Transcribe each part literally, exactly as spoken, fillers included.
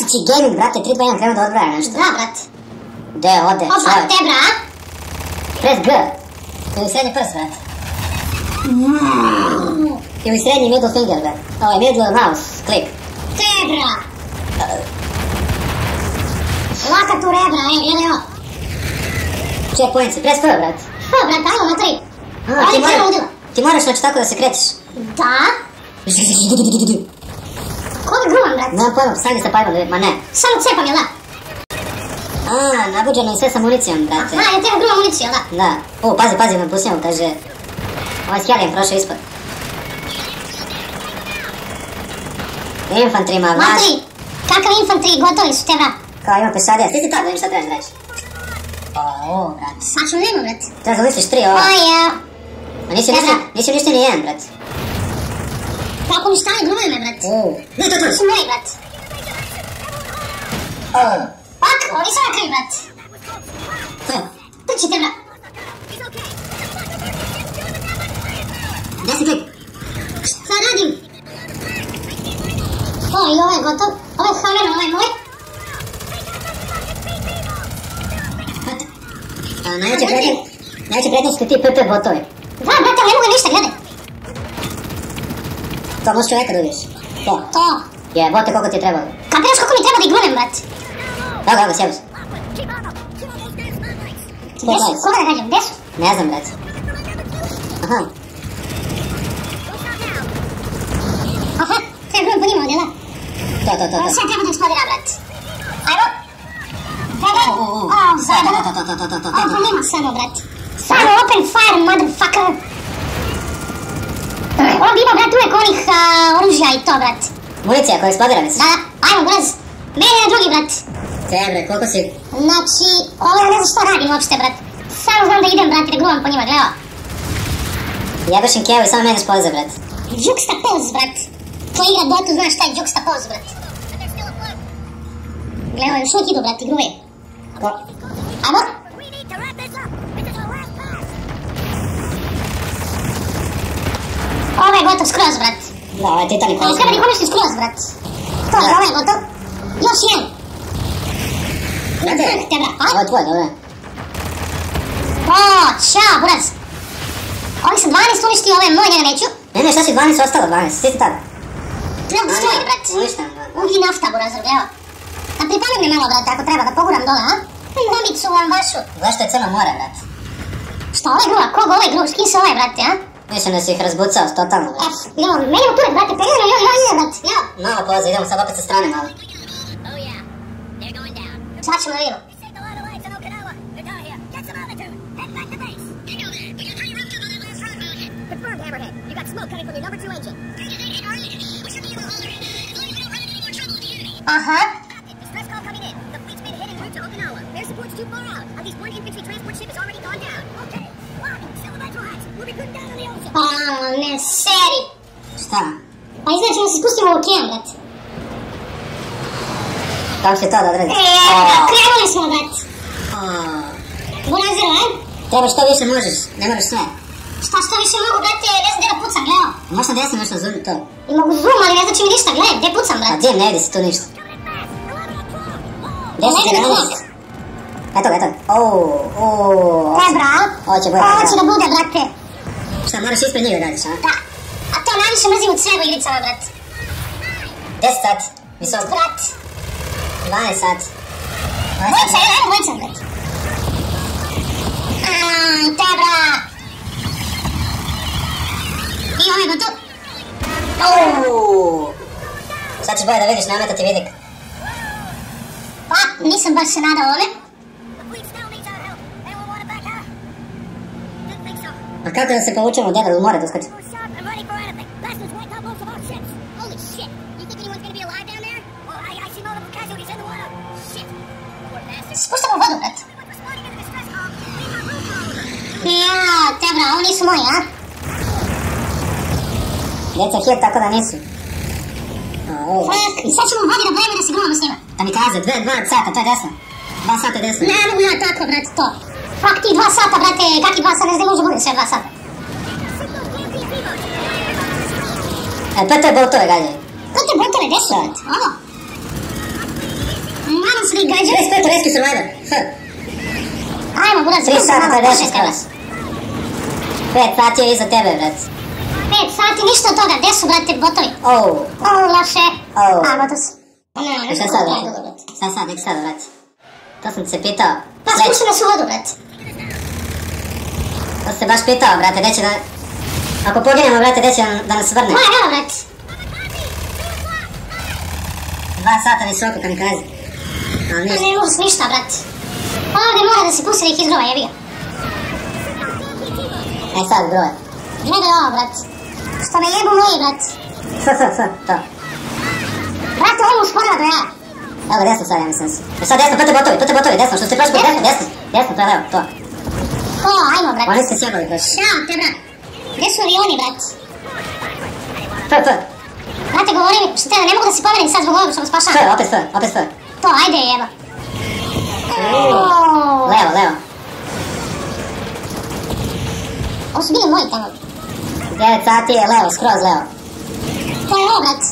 Znači, gaming, brate, tri dva jedan krenu da odbraja nešto. Da, brat. Gde ode, Opa, te, bra. Press G. Ili srednji prst, brate. Ili srednji middle finger, brate. Ovo je middle mouse, klik. Te, bra. Laka tu rebra, ej, gledaj ovo. Checkpoint si, press F, brate. F, brat, ajmo, matri. A, ti, mora, ti moraš znači tako da se krećeš. Da? Ko bi gruvan, brat? Nemam pojma, sami se pojma, ma ne. Samo cepam, jel da? A, nabuđeno je sve sa municijom, brate. Aha, ja treba gruvan municiju, jel da? Da. O, pazi, pazi, me pusimo, kaže... Ovaj skelijem prošao ispod. Infantrima, vlaš... Matri, kakav infantri, gotovi su te, bra. Kao ima pešadija, stisti tako da vidim šta trebaš da radiš. O, brat. Sačno nema, brat. Treba da misliš tri, ovo. O, ja. A nisi ništa, nisi ništa ni jedan, brat. Kako mi stane gruvaju me, brat. O, ne, to, to. To su moji, brat. O. Pak, oni su na kraju, brat. Trčite, brat. Gdje si klik? Šta radim? O, i ovo je gotov. Ovo je Hammer, ovo je moj. A, najveće prednje... Najveće prednje su ti P P botovi. Da, brate, ne mogu ništa, gledaj. To možeš čovjeka da ubiješ. To. To. Je, bote koliko ti je trebalo. Kapiraš koliko mi treba da ih grunem, brat? Evo ga, evo ga, sjebu se. Gdje su? Koga da gađam? Gdje su? Ne znam, brat. Aha. Aha, treba grunem po njima ovdje, da? To, to, to, to. Sve treba da eksplodira, brat. Ajmo. Gledaj. O, o, o. O, zajebano. To, to, to, to, to, to. Ovo po njima samo, brat. Samo open fire, motherfucker. Ovo bi imao, brat, uvijek onih oružja i to, brat. Municija koja eksplodira, misliš? Da, da, ajmo, brz. Meni je drugi, brat. Tebre, koliko si... Znači, ovo ja ne znam što radim uopšte, brat. Samo znam da idem, brat, i da gruvam po njima, gledaj ovo. Jebaš im kevu i samo meneš poze, brat. Juxtapose, brat. Ko igra Dotu, znaš šta je juxtapose, brat. Gledaj, ovo još uvijek idu, brat, i gruje. Ko? Ajmo. Ovo je gotov skroz, brat. Da, ovo je Titanic. Ovo treba da ih uništi skroz, brat. To je, ovo je gotov. Još jedan. Brate, Te, brat, a? ovo je tvoj, dobro. O, čao, buraz. Ovi sam dvanaest uništio, ovo je moj, njega neću. Ne, ne, šta si dvanaest, ostalo dvanaest, stisti tako. Treba da stoji, brat. Uništam, da. Ugi nafta, buraz, evo. Da pripalim me malo, brate, ako treba da poguram dole, a? Mamicu vam vašu. Znaš što je Crno more, brat? Šta, ovaj gruva, koga ovaj gruv, s kim se ovaj, brate, a? Mislim da si ih razbucao, totalno, brat. Ef, idemo, meni u turek, brate, pegledamo, još ranije, brate, evo. Malo poze, idemo sad opet sa strane malo. Sad ćemo da vidimo. Aha. Pa, ne, seri. Šta? Pa izgleda ćemo se spustimo u okean, brate. Kako će to da odredi? Eee, krenuli smo, brate. Burazir, a? Treba što više možeš, ne moraš sve. Šta što više mogu, brate, ne znam gdje da pucam, gledao. Možda desno nešto zoom to. I mogu zoom, ali ne znači mi ništa, gledaj, gdje pucam, A brate. gdje, ne vidi si tu ništa. Gdje si jedanaest? Eto ga, eto ga. Ooo, ooo. Ne, bra. Ovo će bude. Ovo će da bude, brate. Šta, moraš ispred njih da radiš, a? Da. A to najviše mrzim u svemu igricama, brate. deset sati, visoko. Brate. dvanaest sati. Dvojica, jedan, dvojica, brate. Aaaa, te, bra. I ovo je gotov. Ouuu. Sad ćeš bolje da vidiš, nameta ti vidik. Pa, nisam baš se nadao ovome. A kako da se povučemo od debel u more da uskoči? Spuštamo u vodu, brate. Jao, te, bra, ovo nisu moji, a? Djeca hit, tako da nisu. Fuck, i sad ćemo u vodi da vreme da se grumamo s njima. Da mi kaze, dve, dva sata, to je desno. Dva sata je desno. Ne mogu ja tako, brate, to. Fuck ti dva sata, brate, kakvi dva sata, ne znam može bude sve dva sata. E, to je te boltove gađaj. To te botove, gdje su, brate? Ovo. on se gađa. šezdeset pet Rescue Survivor. Ajmo, buraz, tri sata pedeset skroz. pet sati je iza tebe, brat. pet sati, ništa od toga. Gdje su, brate, botovi? Oh. Oh, loše. Oh. A, gotovo su. I šta sad, brate? Šta sad, nek sad, brate? To sam se pitao. Pa spušti nas u vodu, brate. To se baš pitao, brate, gdje će da... Ako poginemo, brate, gdje će da nas vrne? Ma, evo, brate. Dva sata visoko kamikaze. Ali ništa. Ne mogu ništa, brate. Ovdje mora da se pusti da ih izgrova, jebi ga. E sad, broje. Gledaj ovo, brate. Što me jebu moji, brate. F, f, f, to. Brate, ovo mu usporava do ja. Evo, desno sad, ja mislim se. E sad desno, to te botovi, to te botovi, desno, što ste prošli put, desno, desno. Desno, to je levo, to. O, ajmo, brate. Oni ste sjebali prošli. Šao te, brate. Gdje su avioni, brate? F, f. Brate, govori mi, što te, ne mogu da se pomerim sad zbog ovog što me spašava. F, opet f, opet f. To, ajde, jeba. Levo, levo. Ovo su bili moji tamo. devet sati je levo, skroz levo. To je ovo, brate.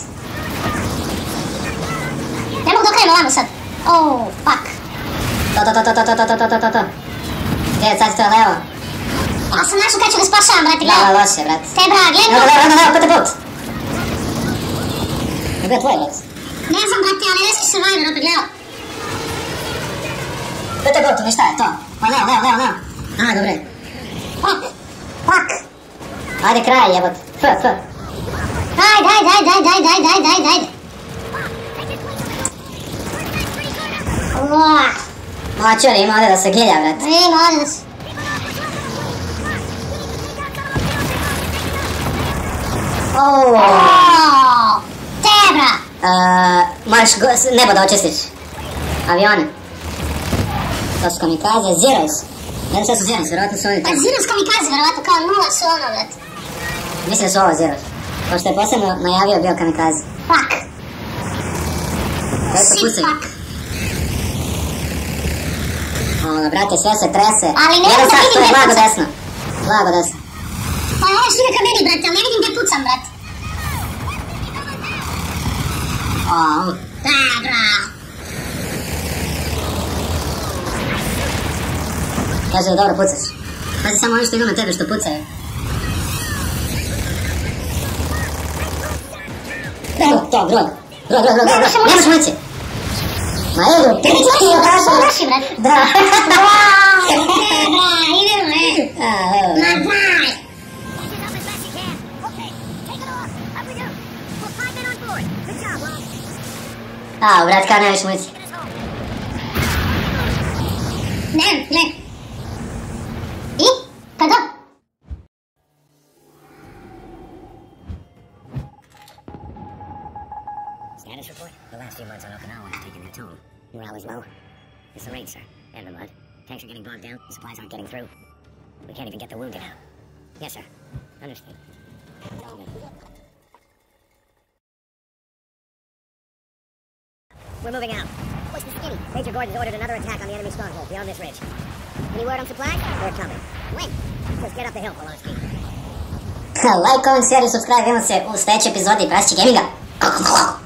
Ne mogu da okrenem ovamo sad. Oh, fuck. To, to, to, to, to, to, to, to, to, to, to. devet sati to je levo. Ja sam našao kad ću da spašavam, brate, Levo, gledaj. loše, brate. Te, bra, gledaj. Evo, levo, levo, levo, put je put. Gdje je tvoj, brate? Ne znam, brate, ali Rescue Survivor opet, gledaj. Put je put, ili šta je to? Pa levo, levo, levo, levo. Aha, dobre. Fuck. Fuck. Ajde, kraj, jebot. F, f. Ajde, ajde, ajde, ajde, ajde, ajde, ajde, ajde, ajde. Uaaah. Mačor ima ovdje da se gilja, brate. Ima ovdje da se... Oh. Oooo. Te, bra. Uh, moraš nebo da očistiš. Avione. To su kamikaze, zeros. Ne znam šta su zeros, vjerovatno su oni Pa tamo. Zeros kamikaze, vjerovatno kao nula su ono, brate. Mislim da su ovo zeros. Pošto je posebno najavio bio kamikaze. Fuck. Daj se Shit, pucaj. fuck. Ono, brate, sve se trese. Ali ne Jedan mogu da sat, vidim to je gdje blago pucam. desno. Blago desno. Pa ovo što ide ka meni, brate, ali ne vidim gdje pucam, brate. Au. Da, bra. Kaže da dobro pucaš. Pazi samo oni što idu na tebe što pucaju. Evo, to, broj. Broj, broj, broj, broj. Nemaš municije. Ma evo, ti ti ti Ovo su naši, brate. Da. Wow, te, bra, idemo, e. A, evo. Ma daj. A, brat, kao nemaš municije. Ne, ne. I? Kada? Status report? The last few months on Okinawa have taken their toll. Morale is low. It's the rain, sir. And the mud. Tanks are getting bogged down. The supplies aren't getting through. We can't even get the wounded out. Yes, sir. Understood. We're moving out. What's the skinny? Major Gordon's ordered another attack on the enemy stronghold beyond this ridge. Any word on supplies? They're coming. When? Just get up the hill, Polanski. Like, comment, share i subscribe. Vidimo se u sljedećoj epizodi Prasići Gaminga.